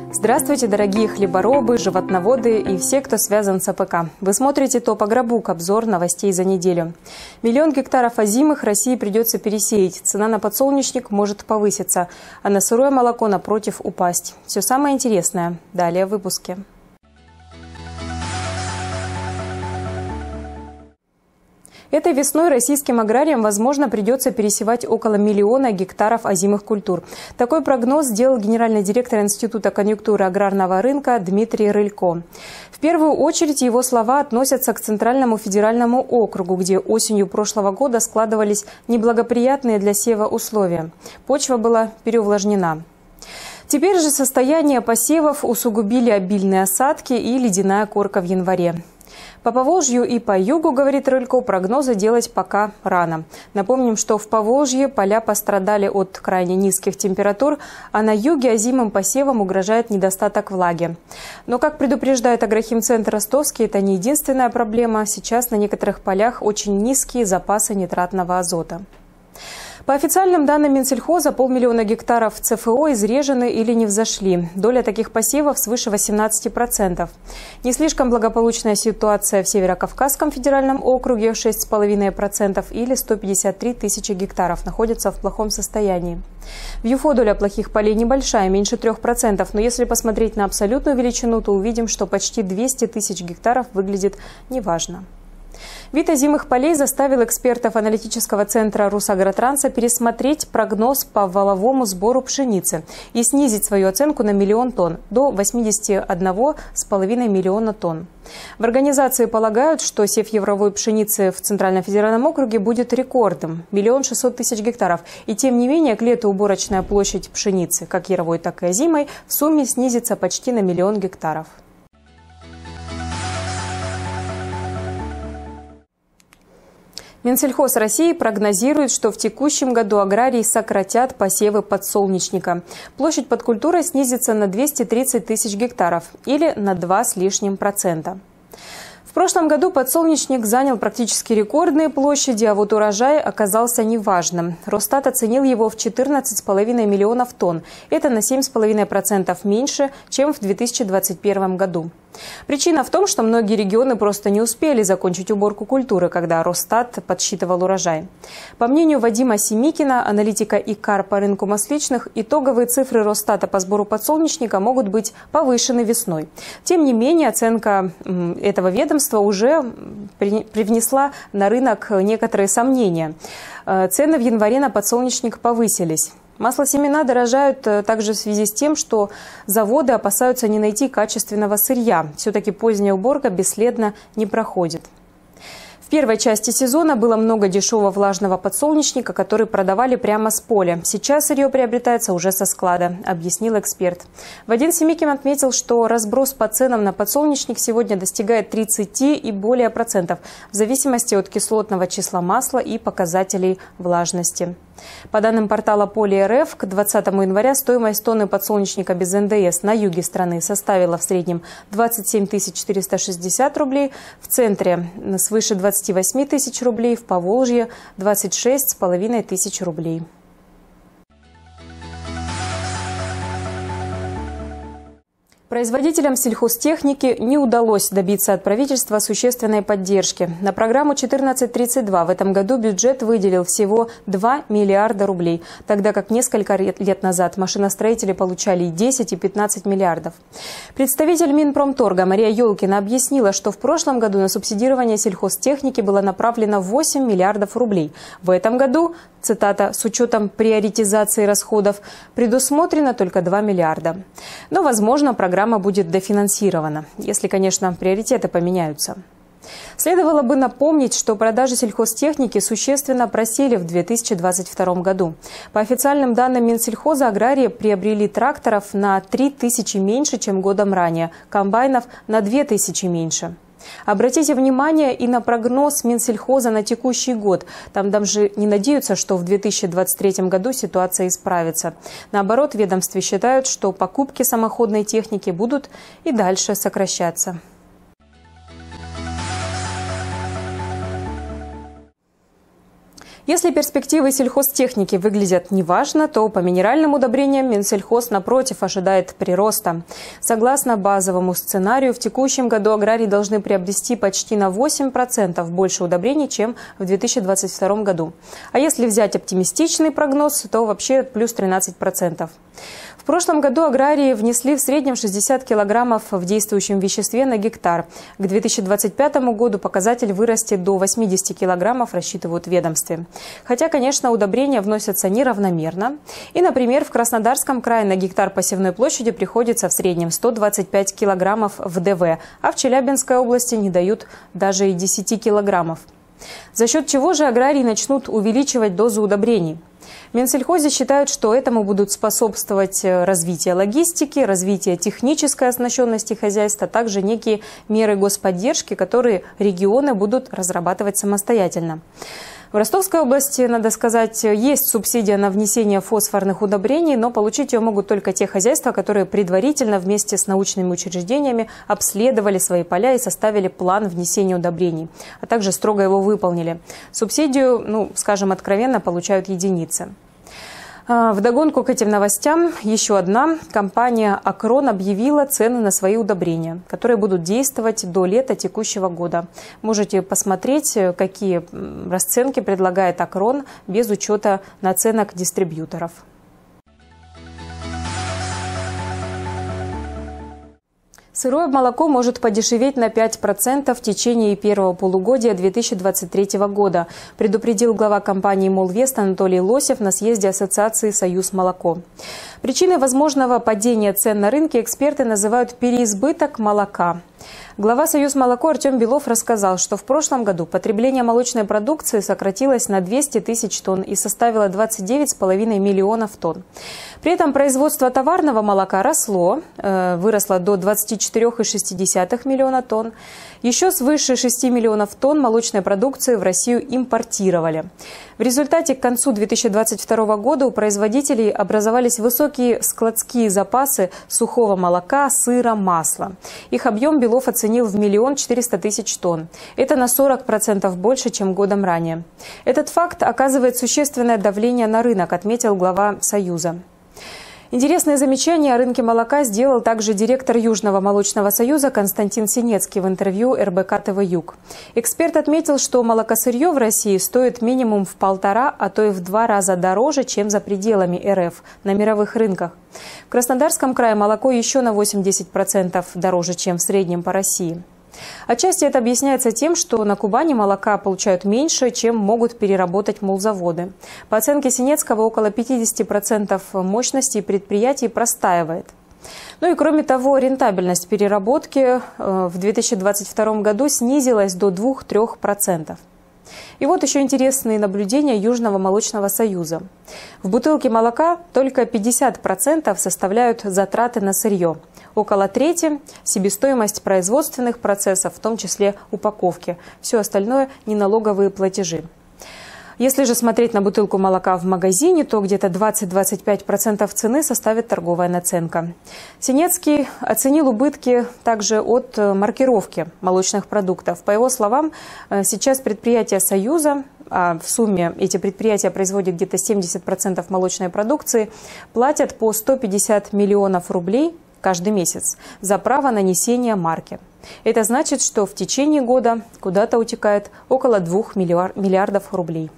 Здравствуйте, дорогие хлеборобы, животноводы и все, кто связан с АПК. Вы смотрите ТОП Агробук, обзор новостей за неделю. 1 000 000 гектаров озимых России придется пересеять. Цена на подсолнечник может повыситься, а на сырое молоко, напротив, упасть. Все самое интересное далее в выпуске. Этой весной российским аграриям, возможно, придется пересевать около 1 миллиона гектаров озимых культур. Такой прогноз сделал генеральный директор Института конъюнктуры аграрного рынка Дмитрий Рылько. В первую очередь его слова относятся к Центральному федеральному округу, где осенью прошлого года складывались неблагоприятные для сева условия. Почва была переувлажнена. Теперь же состояние посевов усугубили обильные осадки и ледяная корка в январе. По Поволжью и по югу, говорит Рылько, прогнозы делать пока рано. Напомним, что в Поволжье поля пострадали от крайне низких температур, а на юге озимым посевам угрожает недостаток влаги. Но, как предупреждает Агрохимцентр Ростовский, это не единственная проблема. Сейчас на некоторых полях очень низкие запасы нитратного азота. По официальным данным Минсельхоза, 500 000 гектаров ЦФО изрежены или не взошли. Доля таких посевов свыше 18%. Не слишком благополучная ситуация в Северо-Кавказском федеральном округе, 6,5%, или 153 тысячи гектаров находятся в плохом состоянии. В ЮФО доля плохих полей небольшая, меньше 3%, но если посмотреть на абсолютную величину, то увидим, что почти 200 тысяч гектаров выглядит неважно. Вид озимых полей заставил экспертов аналитического центра Русагротранса пересмотреть прогноз по валовому сбору пшеницы и снизить свою оценку на 1 миллион тонн до 81,5 миллиона тонн. В организации полагают, что сев яровой пшеницы в Центральном федеральном округе будет рекордным – 1 600 000 гектаров. И тем не менее, к лету уборочная площадь пшеницы, как яровой, так и озимой, в сумме снизится почти на 1 миллион гектаров. Минсельхоз России прогнозирует, что в текущем году аграрии сократят посевы подсолнечника. Площадь под культурой снизится на 230 тысяч гектаров или на 2 с лишним %. В прошлом году подсолнечник занял практически рекордные площади, а вот урожай оказался неважным. Росстат оценил его в 14,5 миллионов тонн. Это на 7,5% меньше, чем в 2021 году. Причина в том, что многие регионы просто не успели закончить уборку культуры, когда Росстат подсчитывал урожай. По мнению Вадима Семикина, аналитика ИКАР по рынку масличных, итоговые цифры Росстата по сбору подсолнечника могут быть повышены весной. Тем не менее, оценка этого ведомства уже привнесла на рынок некоторые сомнения. Цены в январе на подсолнечник повысились. Маслосемена дорожают также в связи с тем, что заводы опасаются не найти качественного сырья. Все-таки поздняя уборка бесследно не проходит. В первой части сезона было много дешевого влажного подсолнечника, который продавали прямо с поля. Сейчас сырье приобретается уже со склада, объяснил эксперт. Вадим Семикин отметил, что разброс по ценам на подсолнечник сегодня достигает 30 и более процентов, в зависимости от кислотного числа масла и показателей влажности. По данным портала Поли.РФ, к 20 января стоимость тонны подсолнечника без НДС на юге страны составила в среднем 27 460 рублей, в центре свыше 28 тысяч рублей, в Поволжье 26,5 тысяч рублей. Производителям сельхозтехники не удалось добиться от правительства существенной поддержки. На программу 1432 в этом году бюджет выделил всего 2 миллиарда рублей, тогда как несколько лет назад машиностроители получали и 10, и 15 миллиардов. Представитель Минпромторга Мария Ёлкина объяснила, что в прошлом году на субсидирование сельхозтехники было направлено 8 миллиардов рублей. В этом году, цитата, с учетом приоритизации расходов, предусмотрено только 2 миллиарда. Но, возможно, программа будет дофинансирована, если, конечно, приоритеты поменяются. Следовало бы напомнить, что продажи сельхозтехники существенно просели в 2022 году. По официальным данным Минсельхоза, аграрии приобрели тракторов на 3 тысячи меньше, чем годом ранее, комбайнов на 2 тысячи меньше. Обратите внимание и на прогноз Минсельхоза на текущий год. Там даже не надеются, что в 2023 году ситуация исправится. Наоборот, в ведомстве считают, что покупки самоходной техники будут и дальше сокращаться. Если перспективы сельхозтехники выглядят неважно, то по минеральным удобрениям Минсельхоз, напротив, ожидает прироста. Согласно базовому сценарию, в текущем году аграрии должны приобрести почти на 8% больше удобрений, чем в 2022 году. А если взять оптимистичный прогноз, то вообще плюс 13%. В прошлом году аграрии внесли в среднем 60 килограммов в действующем веществе на гектар. К 2025 году показатель вырастет до 80 килограммов, рассчитывают в ведомстве. Хотя, конечно, удобрения вносятся неравномерно. И, например, в Краснодарском крае на гектар посевной площади приходится в среднем 125 килограммов в ДВ, а в Челябинской области не дают даже и 10 килограммов. За счет чего же аграрии начнут увеличивать дозу удобрений? В Минсельхозе считают, что этому будут способствовать развитие логистики, развитие технической оснащенности хозяйства, а также некие меры господдержки, которые регионы будут разрабатывать самостоятельно. В Ростовской области, надо сказать, есть субсидия на внесение фосфорных удобрений, но получить ее могут только те хозяйства, которые предварительно вместе с научными учреждениями обследовали свои поля и составили план внесения удобрений, а также строго его выполнили. Субсидию, скажем откровенно, получают единицы. Вдогонку к этим новостям еще одна. Компания «Акрон» объявила цены на свои удобрения, которые будут действовать до лета текущего года. Можете посмотреть, какие расценки предлагает «Акрон» без учета наценок дистрибьюторов. Сырое молоко может подешеветь на 5% в течение первого полугодия 2023 года, предупредил глава компании «Молвест» Анатолий Лосев на съезде Ассоциации «Союз молоко». Причиной возможного падения цен на рынке эксперты называют переизбыток молока. Глава «Союз молоко» Артем Белов рассказал, что в прошлом году потребление молочной продукции сократилось на 200 тысяч тонн и составило 29,5 миллионов тонн. При этом производство товарного молока росло, выросло до 24,6 миллиона тонн. Еще свыше 6 миллионов тонн молочной продукции в Россию импортировали. В результате к концу 2022 года у производителей образовались высокие складские запасы сухого молока, сыра, масла. Их объем Белов оценил в 1 400 000 тонн. Это на 40% больше, чем годом ранее. Этот факт оказывает существенное давление на рынок, отметил глава Союза. Интересное замечание о рынке молока сделал также директор Южного молочного союза Константин Синецкий в интервью РБК ТВ Юг. Эксперт отметил, что молокосырье в России стоит минимум в 1,5, а то и в 2 раза дороже, чем за пределами РФ на мировых рынках. В Краснодарском крае молоко еще на 80% дороже, чем в среднем по России. Отчасти это объясняется тем, что на Кубани молока получают меньше, чем могут переработать молзаводы. По оценке Синецкого, около 50% мощности предприятий простаивает. И кроме того, рентабельность переработки в 2022 году снизилась до 2–3%. И вот еще интересные наблюдения Южного молочного союза. В бутылке молока только 50% составляют затраты на сырье. Около трети – себестоимость производственных процессов, в том числе упаковки. Все остальное – неналоговые платежи. Если же смотреть на бутылку молока в магазине, то где-то 20–25% цены составит торговая наценка. Синецкий оценил убытки также от маркировки молочных продуктов. По его словам, сейчас предприятия Союза, а в сумме эти предприятия производят где-то 70% молочной продукции, платят по 150 миллионов рублей каждый месяц за право нанесения марки. Это значит, что в течение года куда-то утекает около 2 миллиардов рублей.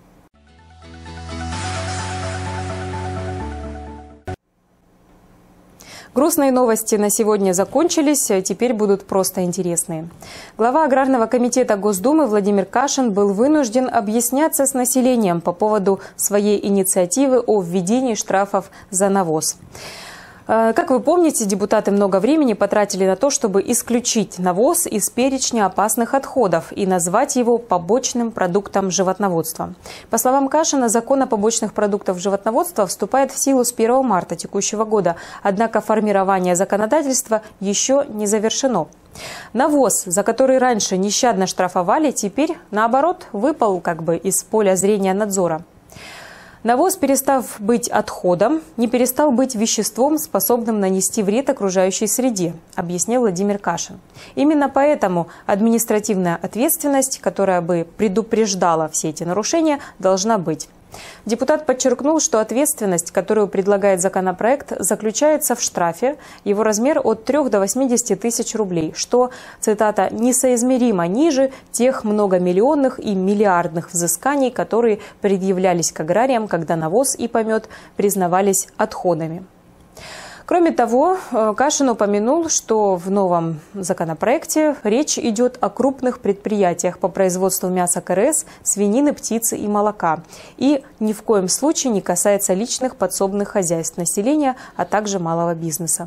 Грустные новости на сегодня закончились, теперь будут просто интересные. Глава Аграрного комитета Госдумы Владимир Кашин был вынужден объясняться с населением по поводу своей инициативы о введении штрафов за навоз. Как вы помните, депутаты много времени потратили на то, чтобы исключить навоз из перечня опасных отходов и назвать его побочным продуктом животноводства. По словам Кашина, закон о побочных продуктах животноводства вступает в силу с 1 марта текущего года, однако формирование законодательства еще не завершено. Навоз, за который раньше нещадно штрафовали, теперь, наоборот, выпал из поля зрения надзора. Навоз, перестав быть отходом, не перестал быть веществом, способным нанести вред окружающей среде, объяснил Владимир Кашин. Именно поэтому административная ответственность, которая бы предупреждала все эти нарушения, должна быть. Депутат подчеркнул, что ответственность, которую предлагает законопроект, заключается в штрафе. Его размер от 3 до 80 тысяч рублей, что, цитата, «несоизмеримо ниже тех многомиллионных и миллиардных взысканий, которые предъявлялись к аграриям, когда навоз и помет признавались отходами». Кроме того, Кашин упомянул, что в новом законопроекте речь идет о крупных предприятиях по производству мяса КРС, свинины, птицы и молока. И ни в коем случае не касается личных подсобных хозяйств населения, а также малого бизнеса.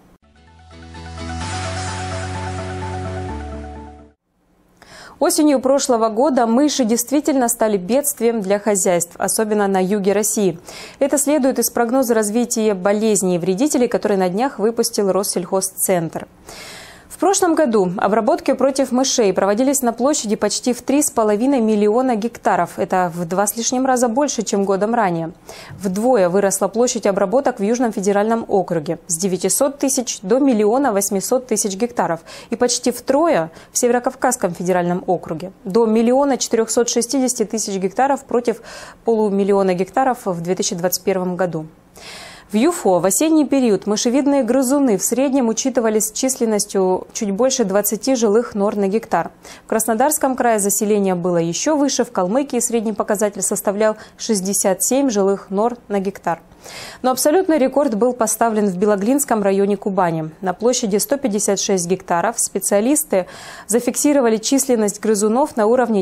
Осенью прошлого года мыши действительно стали бедствием для хозяйств, особенно на юге России. Это следует из прогноза развития болезней и вредителей, который на днях выпустил Россельхозцентр. В прошлом году обработки против мышей проводились на площади почти в 3,5 миллиона гектаров. Это в 2 с лишним раза больше, чем годом ранее. Вдвое выросла площадь обработок в Южном федеральном округе с 900 тысяч до 1 800 000 гектаров. И почти втрое в Северокавказском федеральном округе до 1 460 000 гектаров против полумиллиона гектаров в 2021 году. В ЮФО в осенний период мышевидные грызуны в среднем учитывались численностью чуть больше 20 жилых нор на гектар. В Краснодарском крае заселение было еще выше, в Калмыкии средний показатель составлял 67 жилых нор на гектар. Но абсолютный рекорд был поставлен в Белоглинском районе Кубани. На площади 156 гектаров специалисты зафиксировали численность грызунов на уровне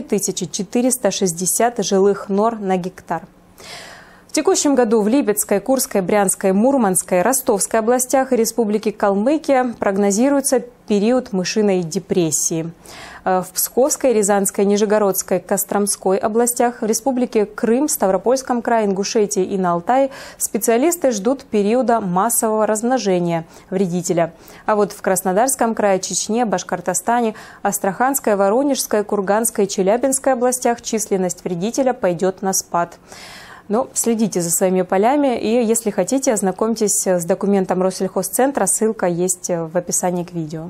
4460 жилых нор на гектар. В текущем году в Липецкой, Курской, Брянской, Мурманской, Ростовской областях и Республике Калмыкия прогнозируется период мышиной депрессии. В Псковской, Рязанской, Нижегородской, Костромской областях, в Республике Крым, Ставропольском крае, Ингушетии и на Алтае специалисты ждут периода массового размножения вредителя. А вот в Краснодарском крае, Чечне, Башкортостане, Астраханской, Воронежской, Курганской и Челябинской областях численность вредителя пойдет на спад. Но следите за своими полями и, если хотите, ознакомьтесь с документом Россельхозцентра. Ссылка есть в описании к видео.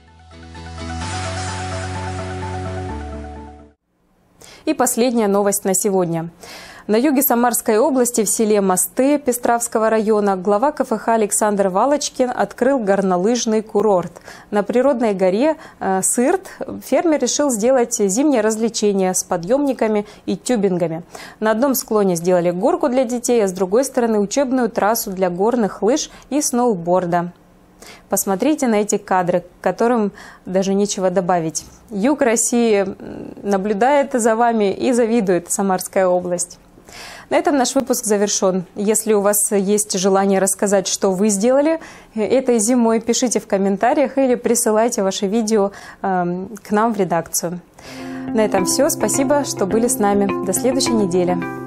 И последняя новость на сегодня. На юге Самарской области в селе Мосты Пестравского района глава КФХ Александр Валочкин открыл горнолыжный курорт. На природной горе Сырт фермер решил сделать зимнее развлечение с подъемниками и тюбингами. На одном склоне сделали горку для детей, а с другой стороны учебную трассу для горных лыж и сноуборда. Посмотрите на эти кадры, к которым даже нечего добавить. Юг России наблюдает за вами и завидует Самарская область. На этом наш выпуск завершен. Если у вас есть желание рассказать, что вы сделали этой зимой, пишите в комментариях или присылайте ваши видео к нам в редакцию. На этом все. Спасибо, что были с нами. До следующей недели.